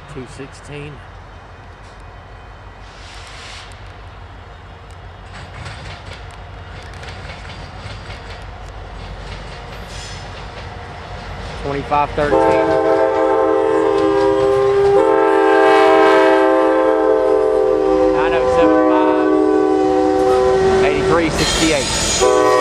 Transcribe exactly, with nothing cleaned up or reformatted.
two sixteen. twenty-five thirteen. nine oh seven five. eighty-three sixty-eight.